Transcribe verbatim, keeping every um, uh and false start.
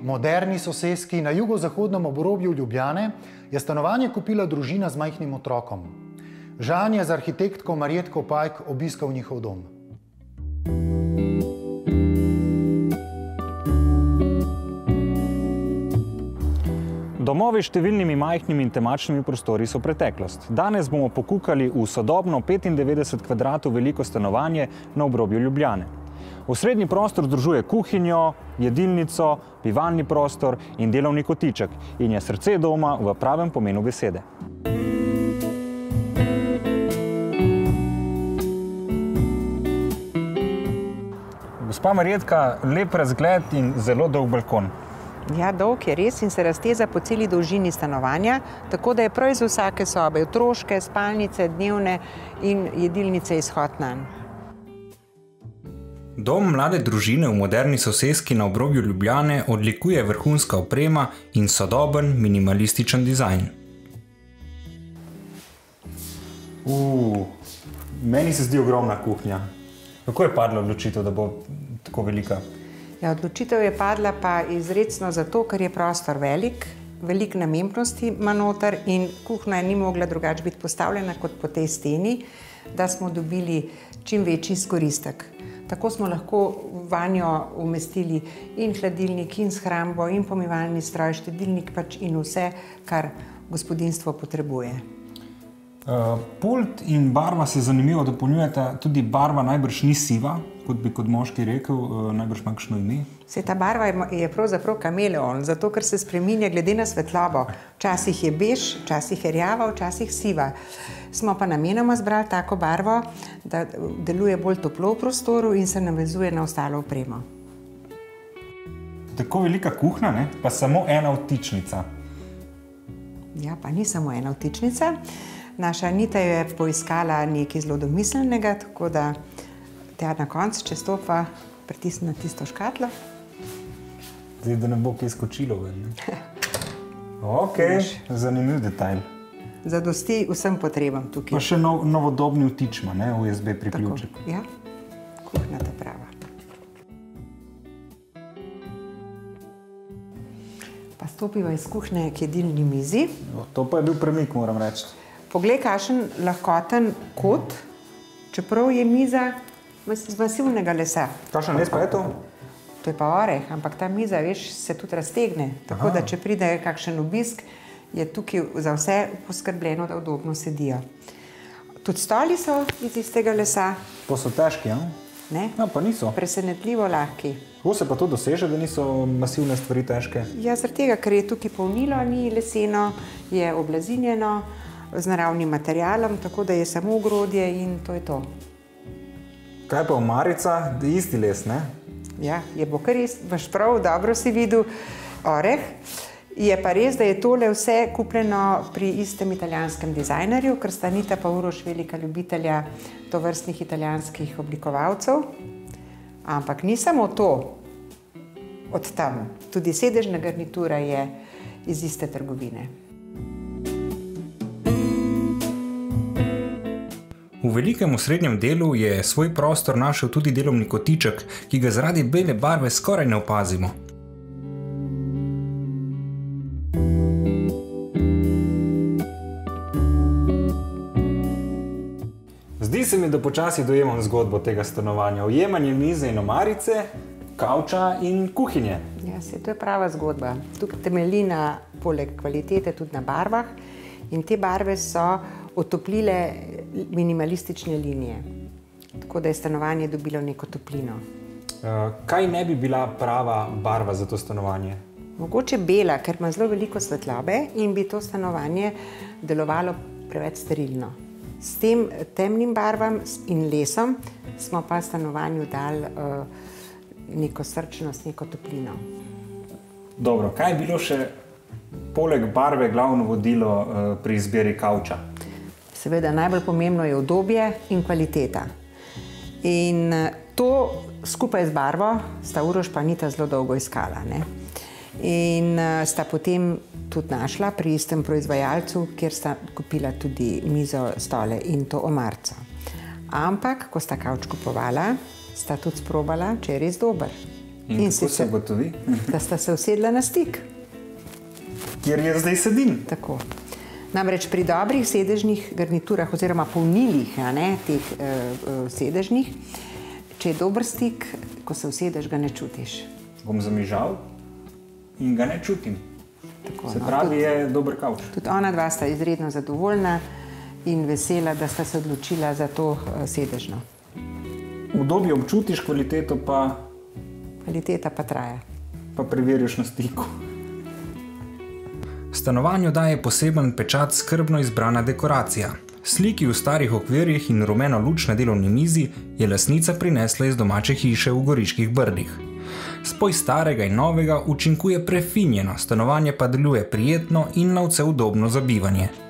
moderni soseski na jugozahodnem obrobju Ljubljane je stanovanje kupila družina z majhnim otrokom. Žan je z arhitektko Marjetko Pajk obiskal njihov dom. Domovi s številnimi majhnimi in temačnimi prostori so preteklost. Danes bomo pokukali v sodobno petindevetdeset kvadratov veliko stanovanje na obrobju Ljubljane. Osrednji prostor združuje kuhinjo, jedilnico, bivalni prostor in delovni kotiček in je srce doma v pravem pomenu besede. Gospa Marjetka, lep razgled in zelo dolg balkon. Ja, dolg je res in se razteza po celi dolžini stanovanja, tako da je prav iz vsake sobe, otroške, spalnice, dnevne in jedilnice izhod nanj. Dom mlade družine v moderni soseski na obrobju Ljubljane odlikuje vrhunska oprema in sodoben minimalističen dizajn. Uuu, meni se zdi ogromna kuhinja. Kako je padla odločitev, da bo tako velika? Ja, odločitev je padla pa izrecno zato, ker je prostor velik, veliko namembnosti ima noter in kuhinja ni mogla drugače biti postavljena kot po tej steni, da smo dobili čim večji izkoristek. Tako smo lahko vanjo umestili in hladilnik, in shrambo, in pomivalni stroj, štedilnik pač in vse, kar gospodinjstvo potrebuje. Uh, pult in barva se zanimivo dopolnjujeta, tudi barva najbrž ni siva, kot bi kot moški rekel, uh, najbrž ima kakšno ime. Se ta barva je, je pravzaprav kameleon, zato ker se spreminja glede na svetlobo. Včasih je bež, včasih je rjava, včasih siva. Smo pa namenoma zbrali tako barvo, da deluje bolj toplo v prostoru in se navezuje na ostalo opremo. Tako velika kuhinja, ne? Pa samo ena vtičnica. Ja, pa ni samo ena vtičnica. Naša Anita je poiskala nekaj zelo domiselnega, tako da tja na koncu, če stopa, pritisne na tisto škatlo. Zdaj, da ne bo kaj skočilo ven, ne? Ok, zanimiv detajl. Zadosti vsem potrebam tukaj. Pa še nov, novodobni vtič ima, ne? U S B priključek. Tako, ja, kuhinja ta prava. Pa stopiva iz kuhinje k jedilni mizi. To pa je bil premik, moram reči. Poglej, kakšen lahkoten kot, čeprav je miza iz masivnega lesa. Kakšen les pa je to? To je pa oreh, ampak ta miza, veš, se tudi raztegne. Tako da, če pride kakšen obisk, je tukaj za vse poskrbljeno, da udobno sedijo. Tudi stoli so iz istega lesa. Pa so težki, ja? Ne? Ja, pa niso. Presenetljivo lahki. Kako se pa to doseže, da niso masivne stvari težke? Ja, zaradi tega, ker je tukaj polnilo, ni leseno, je oblazinjeno z naravnim materialom, tako da je samo ogrodje in to je to. Kaj pa omarica, da je isti les, ne? Ja, je bo kar res, imaš prav, dobro si videl oreh. Je pa res, da je tole vse kupljeno pri istem italijanskem dizajnerju, ker sta Anita pa Uroš velika ljubitelja tovrstnih italijanskih oblikovalcev. Ampak ni samo to od tam, tudi sedežna garnitura je iz iste trgovine. V velikem osrednjem delu je svoj prostor našel tudi delovni kotiček, ki ga zaradi bele barve skoraj ne opazimo. Zdi se mi, da počasi dojemam zgodbo tega stanovanja. Ujemanje mize in omarice, kavča in kuhinje. Ja, se, to je prava zgodba. Tukaj temelji na, poleg kvalitete, tudi na barvah. In te barve so otoplile minimalistične linije. Tako da je stanovanje dobilo neko toplino. Uh, kaj ne bi bila prava barva za to stanovanje? Mogoče bela, ker ima zelo veliko svetlobe in bi to stanovanje delovalo preveč sterilno. S tem temnim barvam in lesom smo pa stanovanju dali uh, neko srčnost, neko toplino. Dobro, kaj je bilo še poleg barve glavno vodilo uh, pri izbiri kavča? Seveda, najbolj pomembno je udobje in kvaliteta. In to skupaj z barvo sta Uroš pa Anita zelo dolgo iskala, ne? In sta potem tudi našla pri istem proizvajalcu, kjer sta kupila tudi mizo, stole in to omarico. Ampak, ko sta kavč kupovala, sta tudi sprobala, če je res dober. In, in kako se gotovi? Da sta se usedla na stik. Kjer jaz zdaj sedim. Tako. Namreč pri dobrih sedežnih garniturah oziroma polnilih, a ne, teh uh, sedežnih, če je dober stik, ko se usedeš, ga ne čutiš. Bom zamižal in ga ne čutim. Tako, se no, pravi, tudi, je dober kavč. Tudi ona dva sta izredno zadovoljna in vesela, da sta se odločila za to uh, sedežno. Udobje občutiš, kvaliteto pa... Kvaliteta pa traja. Pa preveriš na stiku. Stanovanju daje poseben pečat skrbno izbrana dekoracija. Sliki v starih okvirjih in rumeno luč na delovni mizi je lastnica prinesla iz domače hiše v Goriških Brdih. Spoj starega in novega učinkuje prefinjeno, stanovanje pa deluje prijetno in nadvse udobno za bivanje.